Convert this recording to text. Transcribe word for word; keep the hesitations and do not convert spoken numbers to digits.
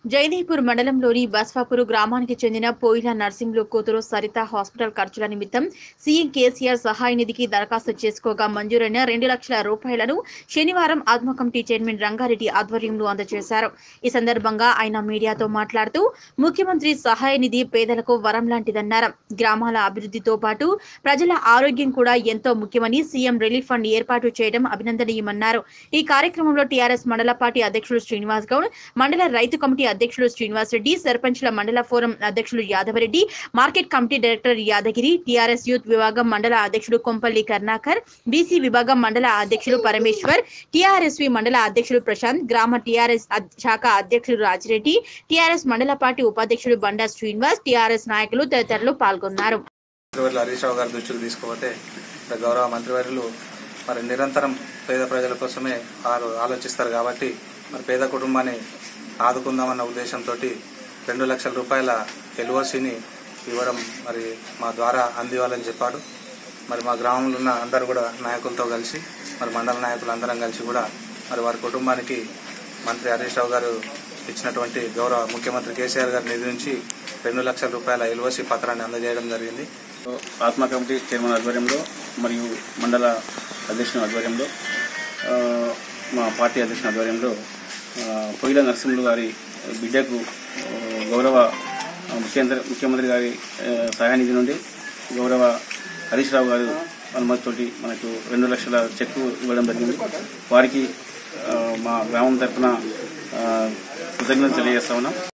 జైదేపూర్ మండలంలోని బస్వాపూర్ గ్రామానికి చెందిన పోయిల నర్సింహులు కూతురు సరిత హాస్పిటల్ ఖర్చుల నిమిత్తం సీఎం కేసీఆర్ సహాయ నిధికి దరఖాస్తు చేసుకోగా మంజూరైన రెండు లక్షల రూపాయలను శనివారం ఆత్మ కమిటీ చైర్మన్ రంగారెడ్డి ఆధ్వర్యంలో అందజేశారు. ఈ సందర్భంగా ఆయన మీడియాతో మాట్లాడుతూ ముఖ్యమంత్రి సహాయ నిధి పేదలకు వరం లాంటిదన్నారు. గ్రామాల అభివృద్ధితో పాటు ప్రజల ఆరోగ్యం కూడా ఎంతో ముఖ్యమని సీఎం రిలీఫ్ ఫండ్ ఏర్పాటు చేయడం అభినందనీయమన్నారు. ఈ కార్యక్రమంలో టీఆర్ఎస్ మండల పార్టీ అధ్యక్షుడు శ్రీనివాస్ గౌడ్, మండల రైతు కమిటీ అధ్యక్షులు శ్రీనివాస్ రెడ్డి, సర్పంచ్ల మండల ఫోరం అధ్యక్షులు Yadavareddy, market committee director Yadagiri, TRS youth విభాగం మండల అధ్యక్షుడు కొంపల్లి కర్ణాకర్, బీసీ విభాగం మండల అధ్యక్షులు పరమేశ్వర్, టీఆర్ఎస్వి మండల అధ్యక్షులు ప్రశాంత్, గ్రామ టీఆర్ఎస్ శాఖ అధ్యక్షులు రాజిరెడ్డి, టీఆర్ఎస్ మండల పార్టీ ఉపాధ్యక్షుడు బండా శ్రీనివాస్, టీఆర్ఎస్ నాయకులు తదితరులు పాల్గొన్నారు. గౌరవ మంత్రివర్యులు మరి నిరంతరం పేద ప్రజల కోసమే వారు ఆలోచిస్తారు కాబట్టి మరి పేద కుటుంబాన్ని ఆదుకుందామన్న ఉద్దేశంతో రెండు లక్షల రూపాయల ఎల్ఓసిని ఇవ్వడం మరి మా ద్వారా అందివ్వాలని చెప్పాడు. మరి మా గ్రామంలో ఉన్న అందరూ కూడా నాయకులతో కలిసి మరి మండల నాయకులు అందరం కలిసి కూడా మరి వారి కుటుంబానికి మంత్రి హరీష్ రావు గారు ఇచ్చినటువంటి గౌరవ ముఖ్యమంత్రి కేసీఆర్ గారి నిధి నుంచి రెండు లక్షల రూపాయల ఎల్ఓసి పత్రాన్ని అందజేయడం జరిగింది. ఆత్మ కమిటీ చైర్మన్ ఆధ్వర్యంలో మరియు మండల అధ్యక్షుని ఆధ్వర్యంలో మా పార్టీ అధ్యక్షుని ఆధ్వర్యంలో పోయిల నరసింహులు గారి బిడ్డకు గౌరవ ముఖ్యమంత్రి ముఖ్యమంత్రి గారి సహాయ నిధి నుండి గౌరవ హరీష్ రావు గారు అనుమతితోటి మనకు రెండు లక్షల చెక్కు ఇవ్వడం జరిగింది. వారికి మా గ్రామం తరఫున కృతజ్ఞతలు తెలియజేస్తా ఉన్నాం.